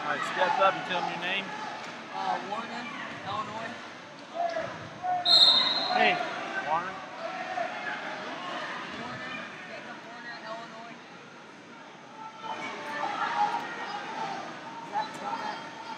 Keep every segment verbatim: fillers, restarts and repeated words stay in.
All right, step up and tell me your name. Uh, Warren, Illinois. Hey, Warren. Warner, Jacob Warner, Illinois. Zach Belnap.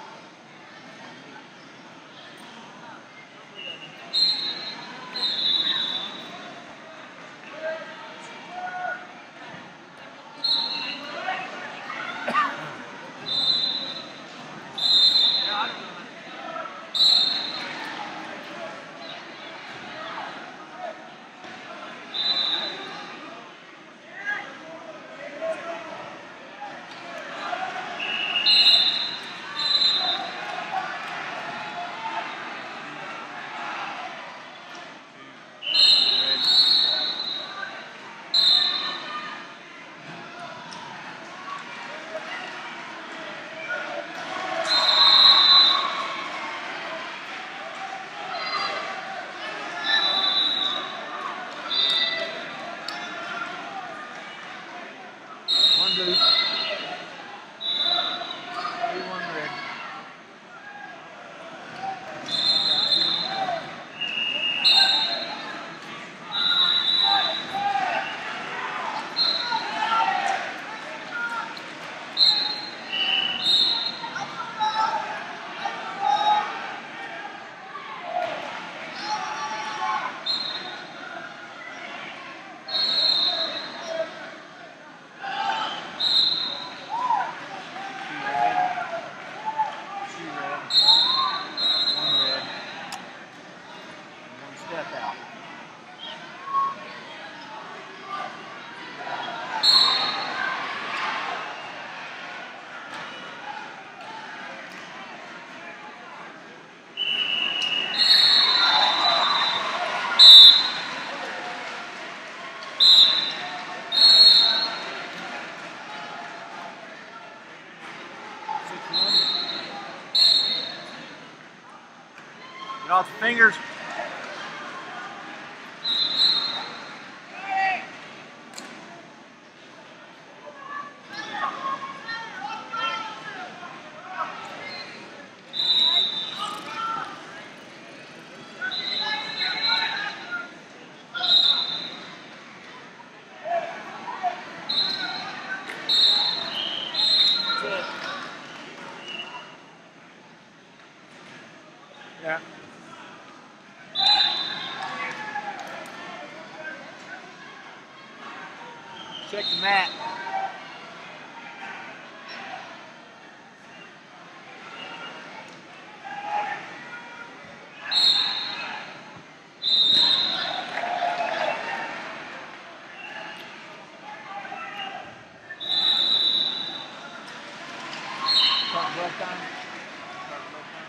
One blue. Three, one red. Step out. Get off the fingers. Yeah. Check the mat. Start blood time. Start blood time.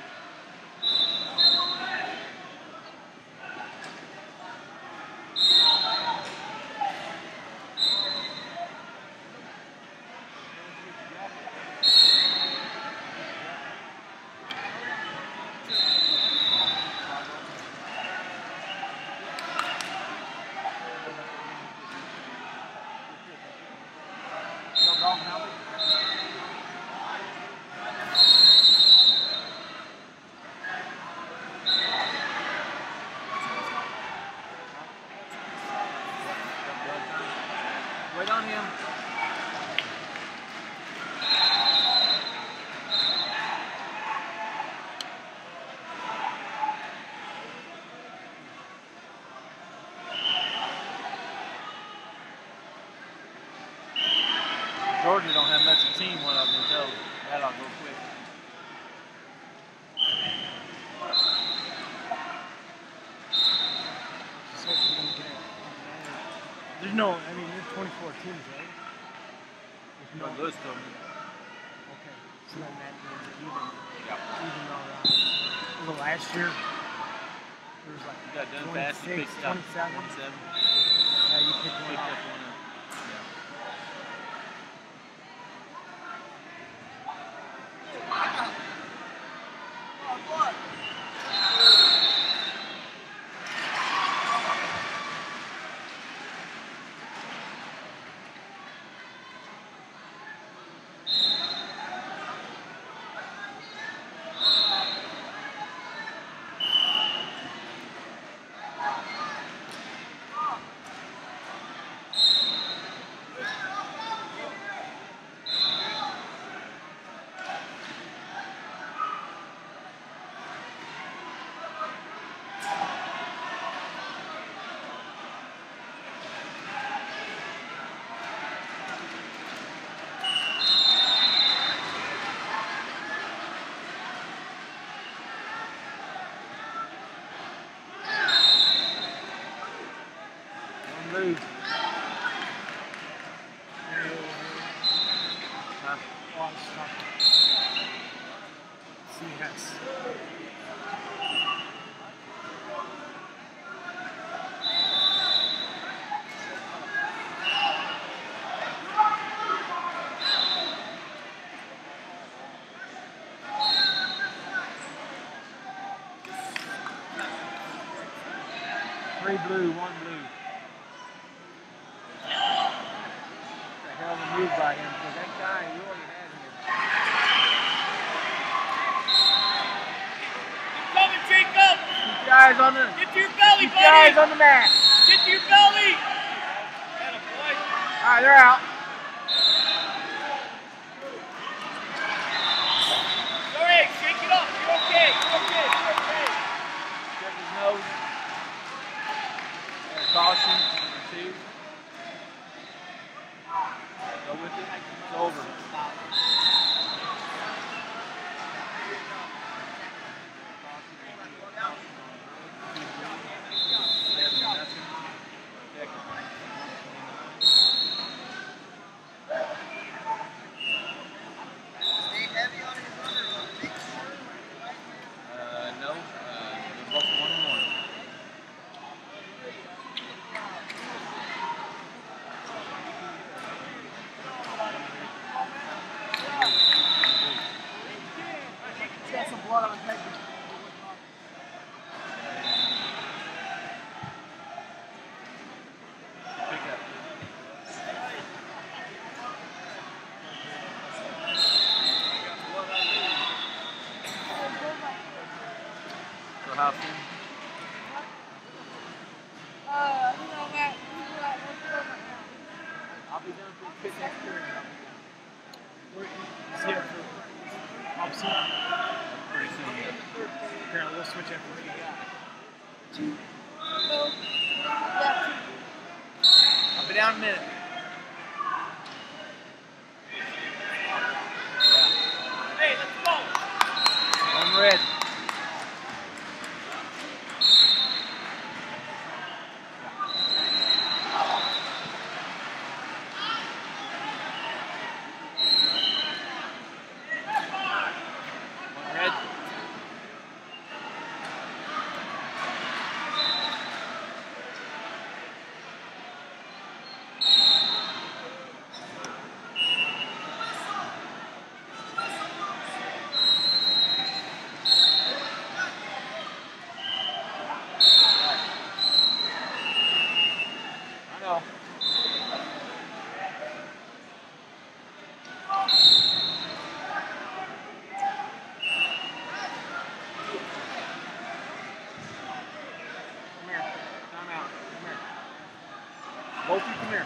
No problem, Albert. Wait on him. Georgia don't have much of a team, what I've been told. That'll go quick. There's no, I mean, there's twenty-four teams, right? There's no. But Lewis told me. Okay, so then that means even, Yeah. even all around. Well, last year, there was like You got done fast, you twenty-six, picked up twenty-seven. twenty-seven. Yeah, you picked one Picked up. up one up. Yeah. lot of stuff. C S. Three blue, one blue. What the hell of a move by him, because that guy really had him. Coming, Jacob! Keep your eyes on the, Get to your belly, keep your eyes buddy! on the mat. Get to your belly! Atta boy. All right, they're out. All right, shake it up. You're okay. You're okay. You're okay. Check his nose. Caution, two. Go with it. It's over. Stay heavy on his runner. Make sure. Uh, no, uh, they're both one and one. Got some blood on his head. Pick up. So how soon? Uh, you know that. I'll be done for the pick next period. We're he's here for opposite. Pretty soon, yeah. Apparently we'll switch after what you got. I'll be down in a minute. Hey, let's go. One red. One red. I know. Come here. Time out. Come here. Both of you come here.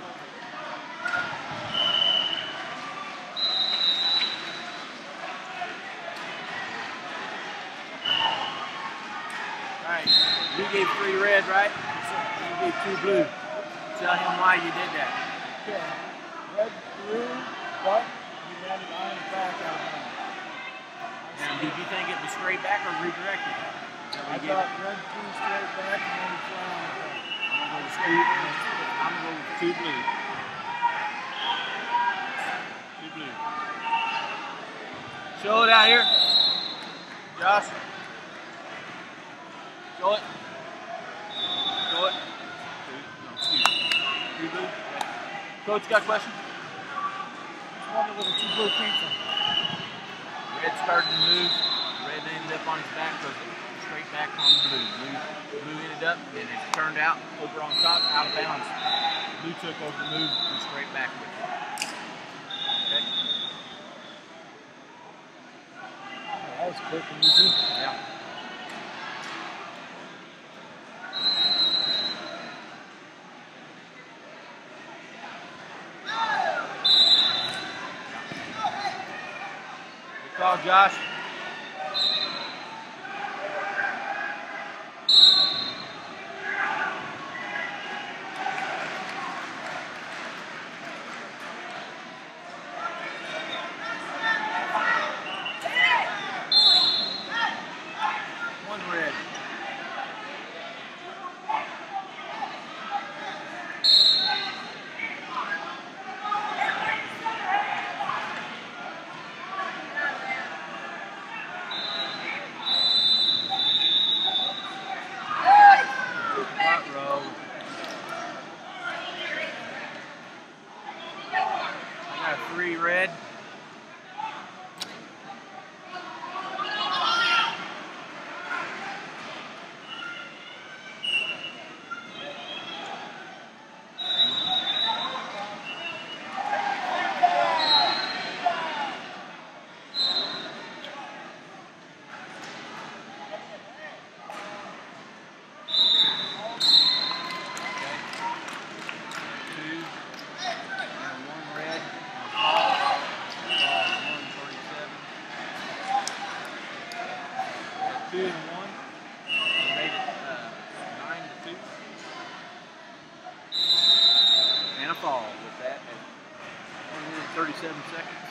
Alright, you gave three red, right? You gave two blue. Tell him why you did that. Okay. Red through, but he landed on his back out of bounds. And did you think it was straight back or redirected? So we I gave thought it- red through straight back and then he flat on his back. I'm gonna go with two. I'm gonna go with two blue. Two blue. Show it out here. Josh. Show it. Show it. Two. No, excuse me. Two blue. Coach, got a question? Just wondered where the two blue came from. Red started to move. Red ended up on his back because it was straight back on blue. Blue, blue ended up, and it turned out over on top, out of bounds. Blue took over the move and straight back with it. Okay? That was quick and easy. Yeah. Good call, Josh. One red. three red. Two and one. We made it uh, nine to two. And a fall with that at one minute thirty-seven seconds.